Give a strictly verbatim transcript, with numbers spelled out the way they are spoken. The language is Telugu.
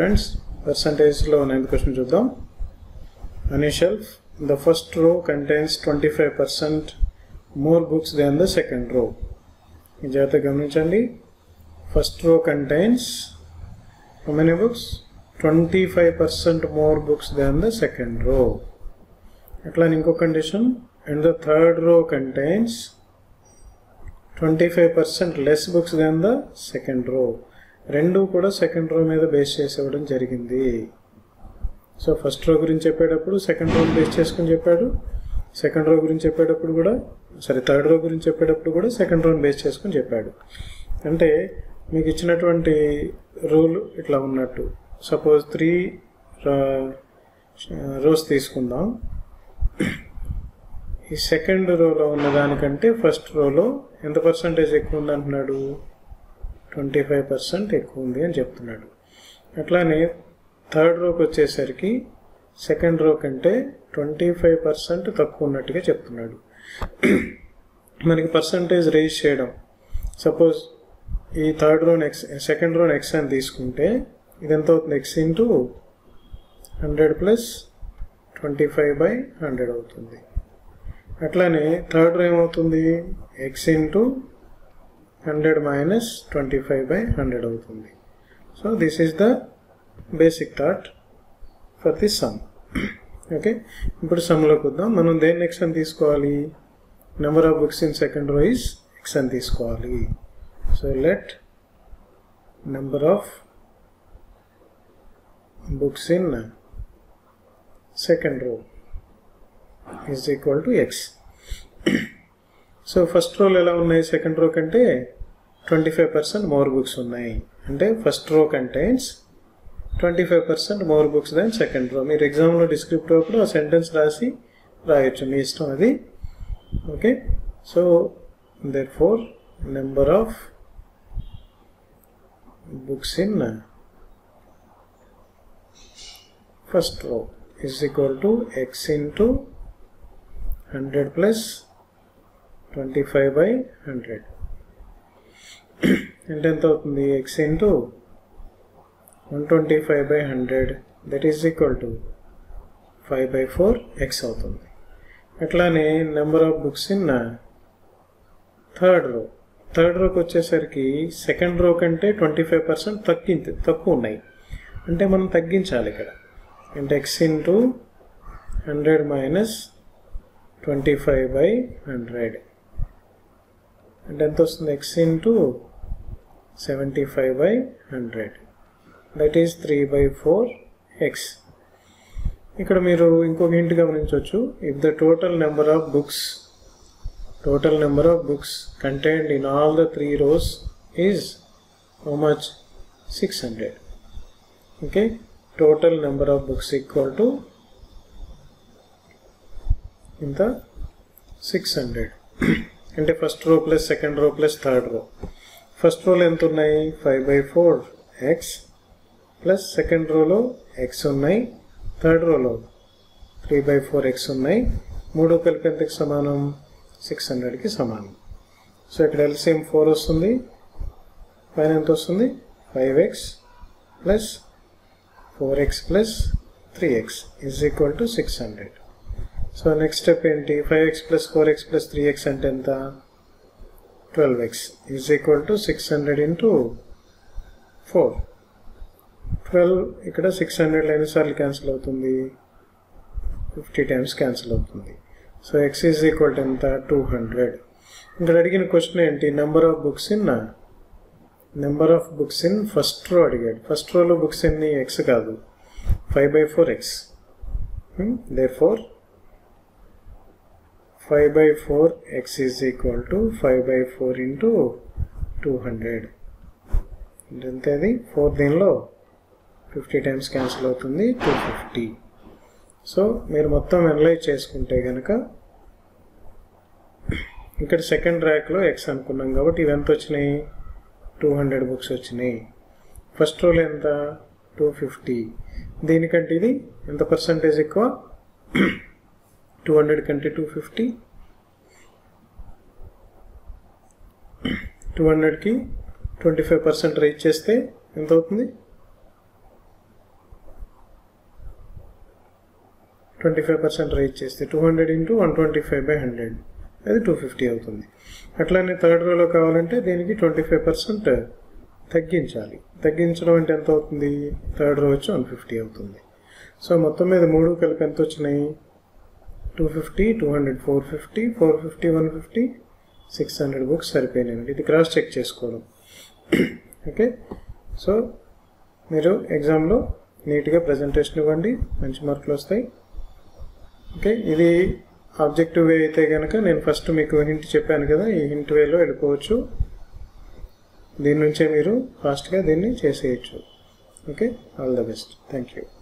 friends, percentage lo ninth question chuddam. On a shelf, the first row contains twenty-five percent more books than the second row. Jagata gamaninchandi. First row contains how many books? twenty-five percent more books than the second row. Atla inko condition, and the third row contains twenty-five percent less books than the second row. Rendu kuda second row మీద బేస్ చేసి ఇవ్వడం జరిగింది. సో ఫస్ట్ రో గురించి చెప్పేటప్పుడు సెకండ్ రో బేస్ చేసుకుని చెప్పాడు. సెకండ్ రో గురించి చెప్పేటప్పుడు కూడా సరే థర్డ్ రో గురించి చెప్పేటప్పుడు కూడా సెకండ్ రోని బేస్ చేసుకుని చెప్పాడు. అంటే మీకు ఇచ్చినటువంటి రూల్ ఇట్లా ఉన్నట్టు. సపోజ్ త్రీ రోస్ తీసుకుందాం. ఈ సెకండ్ రోలో ఉన్న దానికంటే ఫస్ట్ రోలో ఎంత పర్సంటేజ్ ఎక్కువ ఉంది అంటున్నాడు? ట్వంటీ ఫైవ్ పర్సెంట్ ఎక్కువ ఉంది అని చెప్తున్నాడు. అట్లానే థర్డ్ రోకి వచ్చేసరికి సెకండ్ రో కంటే ట్వంటీ ఫైవ్ పర్సెంట్ తక్కువ ఉన్నట్టుగా చెప్తున్నాడు. మనకి పర్సంటేజ్ రేజ్ చేయడం, సపోజ్ ఈ థర్డ్ రోని ఎక్స్ సెకండ్ రోని ఎక్స్ అని తీసుకుంటే ఇది ఎంత అవుతుంది? X into hundred plus twenty five by hundred అవుతుంది. అట్లానే థర్డ్ రో ఏమవుతుంది? X into hundred minus twenty five by hundred అవుతుంది. So this is the basic thought for this sum. Okay, ఇప్పుడు సమ్లోకి వద్దాం. మనం దేన్ని ఎక్స్ అని తీసుకోవాలి? Number of books in second row is X అని తీసుకోవాలి. So let number of books in second row is equal to x. So first row ఎలా ఉన్నాయి? సెకండ్ రో కంటే twenty five percent more books ఉన్నాయి. అంటే first row contains twenty five percent more books than second row. మీరు ఎగ్జామ్లో డిస్క్రిప్టివ్ అప్పుడు ఆ సెంటెన్స్ రాసి రాయొచ్చు, మీ ఇష్టం అది. Okay, so therefore number of books in first row is equal to x into one hundred plus twenty-five by one hundred. And ఎంత అవుతుంది? X into one twenty-five by one hundred, that is equal to five by four x అవుతుంది. అట్లానే number of books in third row. Third రోకి వచ్చేసరికి సెకండ్ రో కంటే ట్వంటీ ఫైవ్ పర్సెంట్ తగ్గింది తక్కువ ఉన్నాయి. అంటే మనం తగ్గించాలి ఇక్కడ. అంటే x into hundred minus twenty five by hundred అంటే ఎంత వస్తుంది? x into seventy five by hundred, that is three by four X. ఇక్కడ మీరు ఇంకొక హింట్ గమనించవచ్చు. If the total number of books total number of books contained in all the three rows is how much? Six hundred. Okay, total number of books equal to ఇంత సిక్స్ హండ్రెడ్. అంటే first row plus second row plus third row. First రోలో ఎంత ఉన్నాయి? Five by four X plus second రోలో ఎక్స్ ఉన్నాయి, థర్డ్ రోలో త్రీ బై ఫోర్ ఎక్స్ ఉన్నాయి. మూడో కలిపి ఎంతకి సమానం? సిక్స్ హండ్రెడ్కి సమానం. సో ఇక్కడ ఎల్సిఎం ఫోర్ వస్తుంది, పైన ఎంత వస్తుంది? Five X plus four X plus three X is equal to six hundred. So next step ఏంటి? Five X plus four X plus three X అంటే ఎంత? Twelve X is equal to six hundred into four. Twelve ఇక్కడ సిక్స్ హండ్రెడ్ ఎన్నిసార్లు క్యాన్సిల్ అవుతుంది? ఫిఫ్టీ టైమ్స్ క్యాన్సిల్ అవుతుంది. So X is equal to ఎంత? Two hundred. ఇక్కడ అడిగిన క్వశ్చన్ ఏంటి? Number of books in number of books in first row అడిగాడు. ఫస్ట్ రోలో బుక్స్ ఎన్ని? ఎక్స్ కాదు, five by four X. Therefore five by four X is equal to five by four into two hundred. ఎంత అది? ఫోర్ దీనిలో ఫిఫ్టీ టైమ్స్ క్యాన్సిల్ అవుతుంది, టూ ఫిఫ్టీ. సో మీరు మొత్తం అనలైజ్ చేసుకుంటే కనుక ఇక్కడ సెకండ్ ర్యాక్లో ఎక్స్ అనుకున్నాం కాబట్టి ఇవి ఎంత వచ్చినాయి? టూ హండ్రెడ్ బుక్స్ వచ్చినాయి. ఫస్ట్ రోలో ఎంత? Two fifty. దీనికంటే ఇది ఎంత పర్సంటేజ్ ఎక్కువ? టూ హండ్రెడ్ కంటే టూ ఫిఫ్టీ. టూ హండ్రెడ్కి ట్వంటీ ఫైవ్ పర్సెంట్ రేట్ చేస్తే ఎంత అవుతుంది? ట్వంటీ ఫైవ్ పర్సెంట్ రైజ్ చేస్తే two hundred into one twenty five by hundred అది టూ ఫిఫ్టీ అవుతుంది. అట్లానే థర్డ్ రోలో కావాలంటే దీనికి ట్వంటీ ఫైవ్ పర్సెంట్ తగ్గించాలి. తగ్గించడం అంటే ఎంత అవుతుంది? థర్డ్ రో వచ్చి వన్ ఫిఫ్టీ అవుతుంది. సో మొత్తం మీద మూడు కలిపి ఎంత వచ్చినాయి? Two fifty, two hundred, four fifty, four fifty, one fifty, six hundred books సరిపోయినాయండి. ఇది క్రాస్ చెక్ చేసుకోవడం. ఓకే, సో మీరు ఎగ్జామ్లో నీట్గా ప్రజెంటేషన్ ఇవ్వండి, మంచి మార్కులు వస్తాయి. ఓకే, ఇది ఆబ్జెక్టివ్ వే అయితే కనుక నేను ఫస్ట్ మీకు హింట్ చెప్పాను కదా, ఈ హింట్ వేలో వెళ్ళిపోవచ్చు. దీని నుంచే మీరు ఫాస్ట్గా దీన్ని చేసేయచ్చు. Okay, all the best. Thank you.